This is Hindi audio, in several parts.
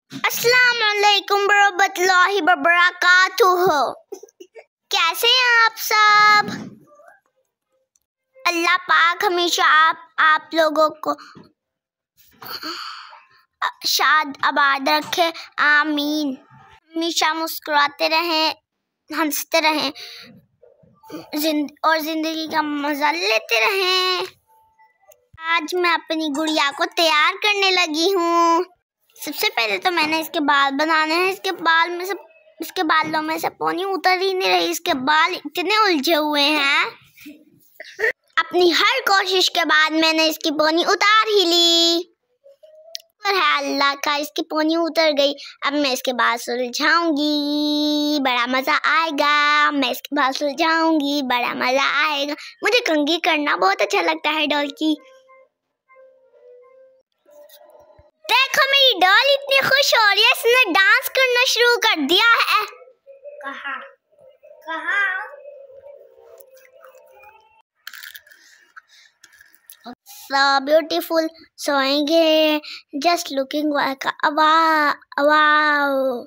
अस्सलाम वालेकुम वरहमतुल्लाहि वबरकातुहू। कैसे हैं आप सब? अल्लाह पाक हमेशा आप लोगों को शाद आबाद रखे, आमीन। हमेशा मुस्कुराते रहें, हंसते रहें और जिंदगी का मजा लेते रहें। आज मैं अपनी गुड़िया को तैयार करने लगी हूँ। सबसे पहले तो मैंने इसके बाल बनाने हैं। इसके बालों में से पोनी उतर ही नहीं रही। इसके बाल इतने उलझे हुए हैं। अपनी हर कोशिश के बाद मैंने इसकी पोनी उतार ही ली। और है अल्लाह का, इसकी पोनी उतर गई। अब मैं इसके बाल सुलझाऊंगी, बड़ा मजा आएगा। मैं इसके बाल सुलझाऊंगी, बड़ा मजा आएगा। मुझे कंघी करना बहुत अच्छा लगता है डॉल की। देखो मेरी डॉल इतनी खुश हो रही है, इसने डांस करना शुरू कर दिया है। कहाँ? So beautiful, सोएंगे, just looking like a wow।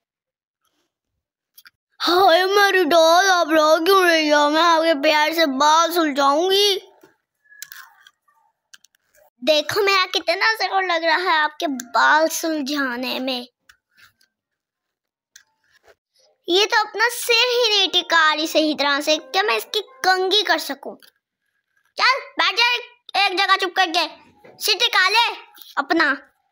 हाय मेरी डॉल, आप रो क्यों रही हो? मैं आपके प्यार से बाल सुलझाऊंगी। देखो मेरा कितना जोर लग रहा है आपके बाल सुलझाने में। ये तो अपना सिर ही नहीं टिका रही सही तरह से। क्या मैं इसकी कंघी कर सकूं? चल बैठ जा एक जगह चुप करके, सिर टिका ले अपना।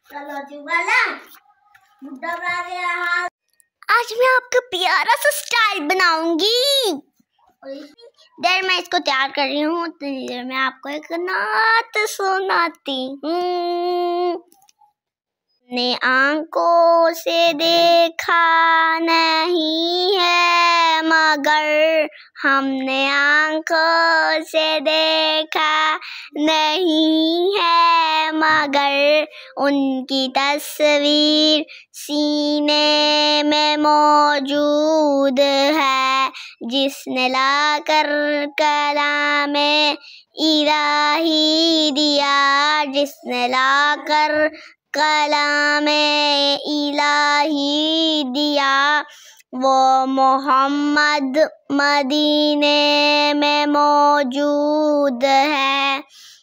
आज मैं आपका प्यारा सा स्टाइल बनाऊंगी। देर मैं इसको तैयार कर रही हूँ, उतनी देर में आपको एक नात सुनाती हूँ। ने आंखों से देखा नहीं है मगर, हमने आंखों से देखा नहीं है मगर, उनकी तस्वीर सीने में मौजूद है, जिसने लाकर कलामे इलाही दिया, जिसने लाकर कलामे इलाही दिया। वो मोहम्मद मदीने में मौजूद है।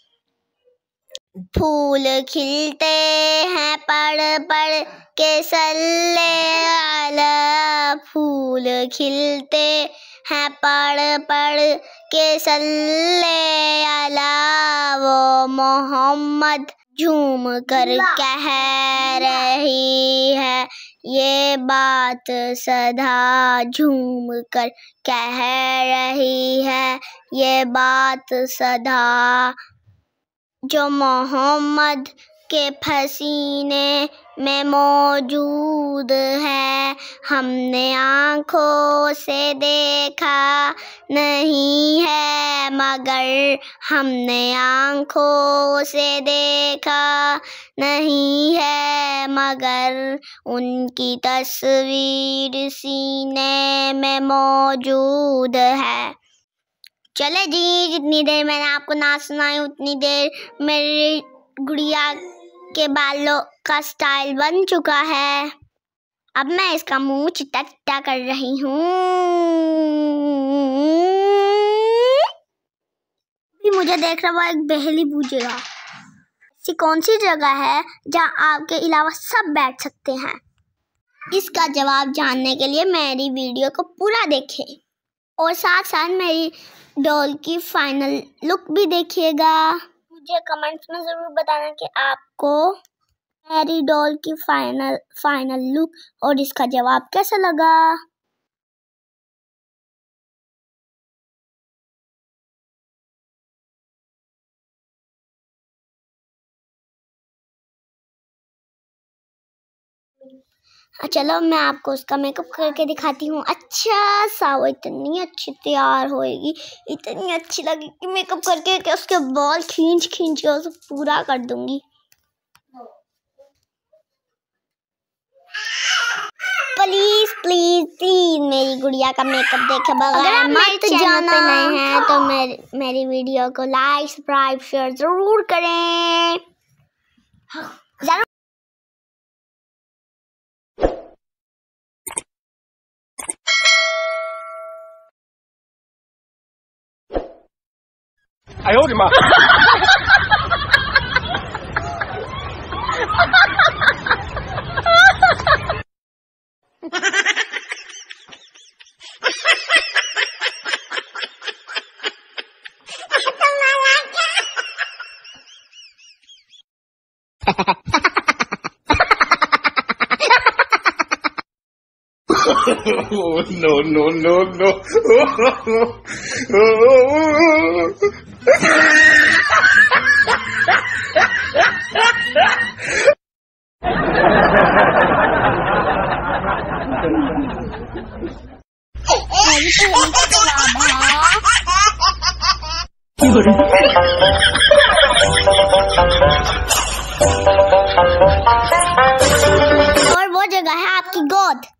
फूल खिलते हैं पढ़ पढ़ के सल्ले अला, फूल खिलते हैं पढ़ पढ़ के सल्ले अला। वो मोहम्मद झूम कर कह रही है ये बात सदा, झूम कर कह रही है ये बात सदा। जो मोहम्मद के पसीने में मौजूद है, हमने आँखों से देखा नहीं है मगर, हमने आँखों से देखा नहीं है मगर, उनकी तस्वीर सीने में मौजूद है। चले जी, जितनी देर मैंने आपको नाच सुनाई उतनी देर मेरी गुड़िया के बालों का स्टाइल बन चुका है। अब मैं इसका मुंह चिट्टा चिट्टा कर रही हूँ। मुझे देख रहा वो एक बहेली बूझेगा। ऐसी कौन सी जगह है जहाँ आपके अलावा सब बैठ सकते हैं? इसका जवाब जानने के लिए मेरी वीडियो को पूरा देखें और साथ साथ मेरी डॉल की फाइनल लुक भी देखिएगा। मुझे कमेंट्स में ज़रूर बताना कि आपको मेरी डॉल की फाइनल लुक और इसका जवाब कैसा लगा। चलो मैं आपको उसका मेकअप करके दिखाती हूँ। अच्छा सा वो इतनी अच्छी तैयार होएगी, इतनी अच्छी लगेगी मेकअप करके कि उसके बाल खींच के उसे पूरा कर दूंगी। प्लीज प्लीज प्लीज मेरी गुड़िया का मेकअप देखे बगैर मत जाना। पे नए हैं तो मेरी वीडियो को लाइक सब्सक्राइब शेयर जरूर करें। 哎呦我的妈！No no no no！ और वो जगह है आपकी गोद।